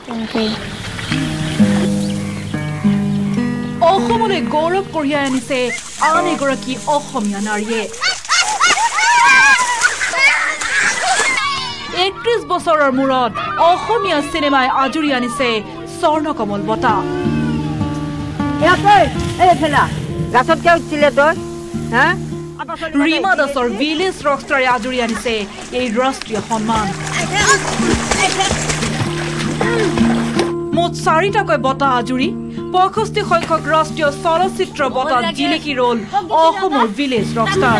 অসমলৈ গৌৰৱ কঢ়িয়াই আনিছে আন এগৰাকী অসমীয়া নাৰীয়ে 31 বছৰৰ মূৰত অসমীয়া চিনেমাই আজৰি আনিছে স্বৰ্ণকমল বঁটা ৰীমা দাসৰ ভিলেজ ৰকষ্টাৰে আজৰি আনিছে এই ৰাষ্ট্ৰীয় সন্মান মুঠ 4টাকৈ বঁটা আজৰি 65 সংখ্যক ৰাষ্ট্ৰীয় চলচ্চিত্ৰ বঁটাত জিলিকি ৰল অসমৰ ভিলেজ ৰকষ্টাৰ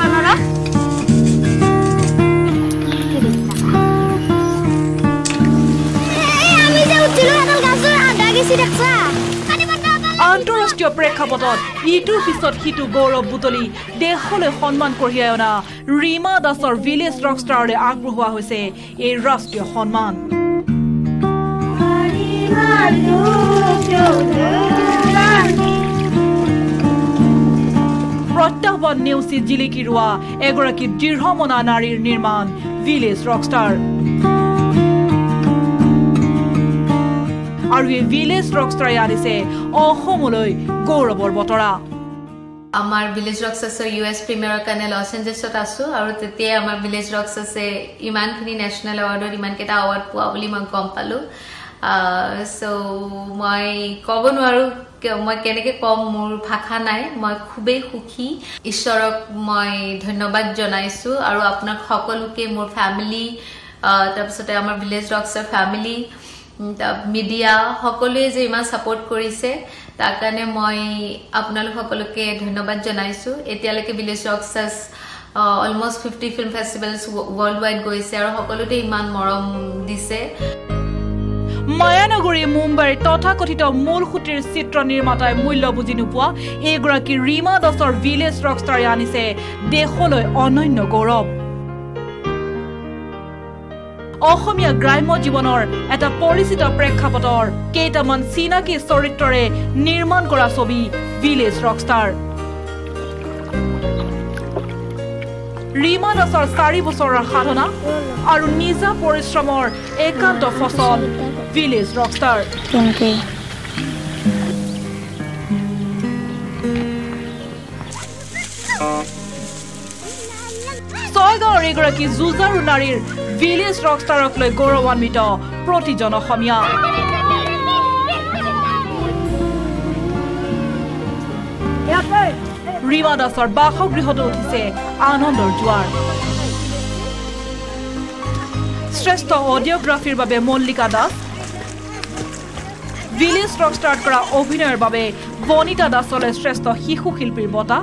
আন্তঃৰাষ্ট্ৰীয় প্ৰেক্ষাপটত ইটোৰ পিছত সিটো গৌৰৱ বুটলি দেশলৈ সন্মান কঢ়িয়াই অনা ৰীমা দাসৰ ভিলেজ ৰকষ্টাৰলৈ আগবঢ়োৱা হৈছে এই ৰাষ্ট্ৰীয় সন্মান প্ৰত্যাহ্বান নেওচি জিলিকি ৰোৱা এগৰাকী দৃঢ়মনা নাৰীৰ নিৰ্মাণ ভিলেজ ৰকষ্টাৰ আৰু এই ভিলেজ ৰকষ্টাৰে আনিছে অসমলৈ গৌৰৱৰ বতৰা আমাৰ ভিলেজ ৰকষ্টাৰ্ছৰ US প্ৰিমিয়াৰৰ কাৰণে লছ এঞ্জেলছত আছো আৰু তেতিয়া আমাৰ ভিলেজ ৰকষ্টাৰ্ছে ইমানখিনি নেশ্যনেল এৱাৰ্ডত ইমানকেইটা এৱাৰ্ড পোৱা বুলি মই গম পালো সো মই ক'ব নোৱাৰো মই কেনেকৈ কম মোৰ ভাষা নাই মই খুবেই সুখী ঈশ্বৰক মই ধন্যবাদ জনাইছো আৰু আপোনাক সকলোকে মোৰ ফেমিলি তাৰপিছতে আমাৰ ভিলেজ ৰকষ্টাৰ ফেমিলি মিডিয়া সকলোৱে যে ইমান সাপোৰ্ট কৰিছে তাৰ কাৰণে মই আপোনালোক সকলোকে ধন্যবাদ জনাইছো এতিয়ালৈকে village rockstars almost 50 film festivals world wide গৈছে আৰু সকলোতে ইমান মৰম দিছে মায়ানগৰী মুম্বাইৰ তথাকথিত মূলসুঁতিৰ চিত্ৰ নিৰ্মাতাই মূল্য বুজি নোপোৱা এইগৰাকী ৰীমা দাসৰ ভিলেজ ৰকষ্টাৰে আনিছে দেশলৈ অনন্য গৌৰৱ অসমীয়া গ্ৰাম্য জীৱনৰ এটা পৰিচিত প্ৰেক্ষাপটৰ কেইটামান চিনাকি চৰিত্ৰৰে নিৰ্মাণ কৰা ছবি ভিলেজ ৰকষ্টাৰ ৰীমা দাসৰ 4 বছৰৰ সাধনা আৰু নিজা পৰিশ্ৰমৰ একান্ত ফচল ভিলেজ ৰকষ্টাৰ ছয়গাঁৱৰ এগৰাকী যুঁজাৰু নাৰীৰ ভিলেজ ৰকষ্টাৰক লৈ গৌৰৱান্বিত প্ৰতিজন অসমীয়া ৰীমা দাসৰ বাসগৃহতো উঠিছে আনন্দৰ জোৱাৰ শ্ৰেষ্ঠ অডিঅ'গ্ৰাফীৰ বাবে মল্লিকা দাস ভিলেজ ৰকষ্টাৰত কৰা অভিনয়ৰ বাবে বনিতা দাসলৈ শ্ৰেষ্ঠ শিশু শিল্পীৰ বঁটা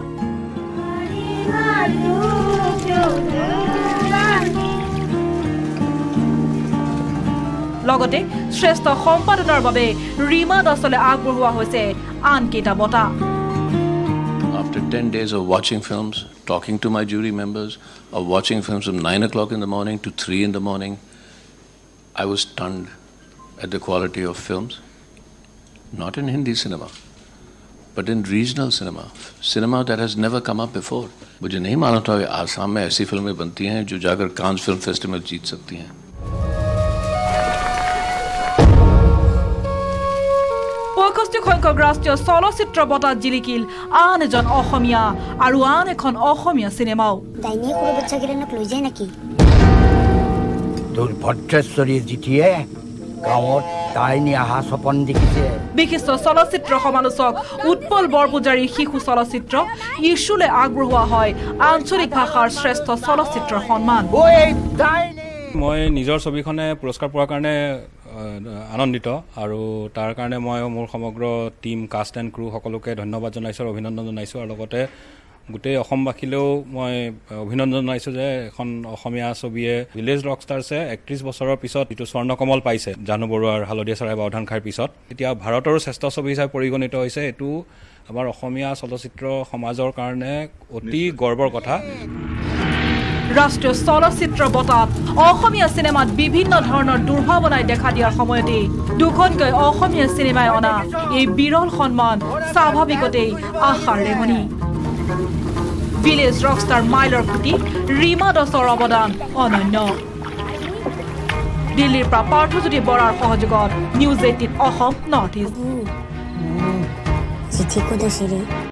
লগতে শ্ৰেষ্ঠ সম্পাদনাৰ বাবে ৰীমা দাসলৈ আগবঢ়োৱা হৈছে আন কেইটা বঁটা After 10 days of watching films, talking to my jury members, of watching films from 9 o'clock in the morning to 3 in the morning, I was stunned at the quality of films, not in Hindi cinema, but in regional cinema, cinema that has never come up before. मुझे नहीं मालूम था कि आसाम में ऐसी फिल्में बनती हैं जो जाकर कांस फिल्म फेस्टिवल जीत सकती हैं। সংখ্যক ৰাষ্ট্ৰীয় চলচ্চিত্ৰ বঁটাত জিলিকিল আন এজন অসমীয়া আৰু আন এখন অসমীয়া চিনেমাও দাইনে কোনো বাচ্চাগিলানক লৈ যায় নাকি দুৰ্ভদ্ৰেশ্বৰী জিতিয়ে গাঁৱত দাইনি আহা সপন দেখিছে বিশিষ্ট চলচ্চিত্ৰ সমালোচক উৎপল বৰপূজাৰীৰ শিশু চলচ্চিত্ৰ ইছুলে আগবঢ়োৱা হয় আঞ্চলিক ভাষাৰ শ্ৰেষ্ঠ চলচ্চিত্ৰৰ সন্মান মই নিজৰ ছবিখনে পুৰস্কাৰ পোৱাৰ কাৰণে আনন্দিত আৰু তাৰ কাৰণে মই মোৰ সমগ্ৰ টিম কাষ্ট এণ্ড ক্ৰু সকলোকে ধন্যবাদ জনাইছোঁ আৰু অভিনন্দন জনাইছোঁ আৰু লগতে গোটেই অসমবাসীলেও মই অভিনন্দন জনাইছোঁ যে এখন অসমীয়া ছবিয়ে ভিলেজ ৰকষ্টাৰ্ছে 31 বছৰৰ পিছত যিটো স্বৰ্ণকমল পাইছে জানু বৰুৱাৰ হালধীয়া চৰাই বাওধান খাইৰ পিছত এতিয়া ভাৰতৰো শ্ৰেষ্ঠ ছবি হিচাপে পৰিগণিত হৈছে এইটো আমাৰ অসমীয়া চলচ্চিত্ৰ সমাজৰ কাৰণে অতি গৰ্বৰ কথা ৰাষ্ট্ৰীয় চলচ্চিত্ৰ বঁটাত অসমীয়া চিনেমাত বিভিন্ন ধৰণৰ দুৰ্ভাৱনাই দেখা দিয়াৰ সময়তে দুখনকৈ অসমীয়া চিনেমাই অনা এই বিৰল সন্মান স্বাভাৱিকতেই আশাৰ ৰেঙনি ভিলেজ ৰকষ্টাৰ মাইলৰ খুঁটি ৰীমা দাসৰ অৱদান অনন্য দিল্লীৰ পৰা পাৰ্থজ্যোতি বৰাৰ সহযোগত নিউজ 18 অসম নৰ্থ ইষ্ট চিঠি ক'ত আছে ৰে